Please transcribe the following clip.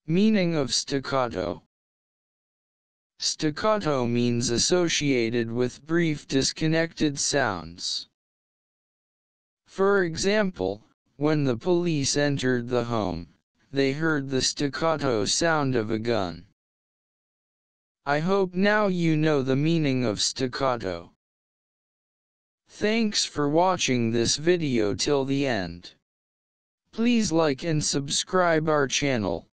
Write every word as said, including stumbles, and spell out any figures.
Meaning of staccato. Staccato means associated with brief disconnected sounds. For example, when the police entered the home, they heard the staccato sound of a gun. I hope now you know the meaning of staccato. Thanks for watching this video till the end. Please like and subscribe our channel.